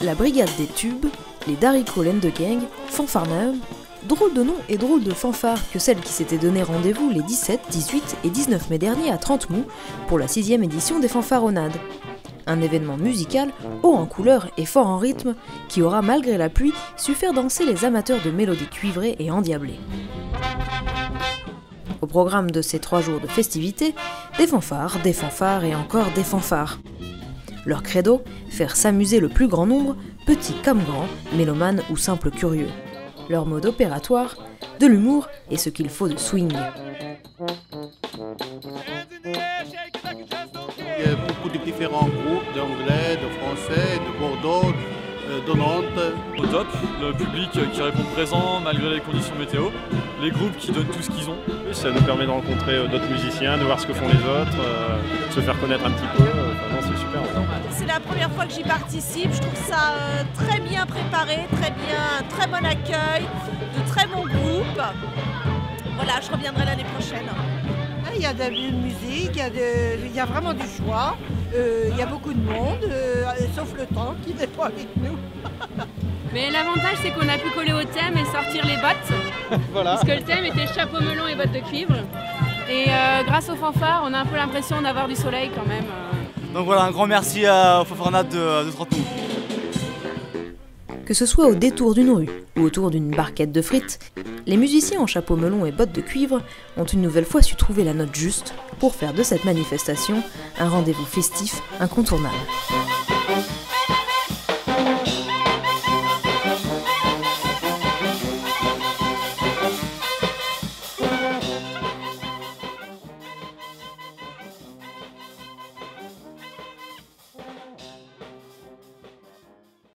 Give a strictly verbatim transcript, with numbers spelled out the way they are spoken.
La Brigade des Tubes, les Dariko Lendegang, Fanfarnaum, drôle de nom et drôle de fanfare que celle qui s'était donné rendez-vous les dix-sept, dix-huit et dix-neuf mai dernier à Trentemoux pour la sixième édition des Fanfaronnades. Un événement musical haut en couleur et fort en rythme qui aura malgré la pluie su faire danser les amateurs de mélodies cuivrées et endiablées. Au programme de ces trois jours de festivités, des fanfares, des fanfares et encore des fanfares. Leur credo, faire s'amuser le plus grand nombre, petits comme grands, mélomanes ou simples curieux. Leur mode opératoire, de l'humour et ce qu'il faut de swing. Il y a beaucoup de différents groupes d'anglais, de français, de Bordeaux, de Nantes. Au top, le public qui répond présent malgré les conditions météo, les groupes qui donnent tout ce qu'ils ont. Ça nous permet de rencontrer d'autres musiciens, de voir ce que font les autres, euh, de se faire connaître un petit peu. Enfin, non, c'est super. C'est la première fois que j'y participe, je trouve ça euh, très bien préparé, très bien, un très bon accueil, de très bons groupes. Voilà, je reviendrai l'année prochaine. Il y a de la musique, il y a, de, il y a vraiment du choix, euh, il y a beaucoup de monde, euh, sauf le temps qui n'est pas avec nous. Mais l'avantage c'est qu'on a pu coller au thème et sortir les bottes, voilà. Parce que le thème était chapeau melon et bottes de cuivre. Et euh, grâce aux fanfares, on a un peu l'impression d'avoir du soleil quand même. Donc voilà, un grand merci à, aux fanfaronnades de, de Trentemoux. Que ce soit au détour d'une rue ou autour d'une barquette de frites, les musiciens en chapeau melon et bottes de cuivre ont une nouvelle fois su trouver la note juste pour faire de cette manifestation un rendez-vous festif incontournable.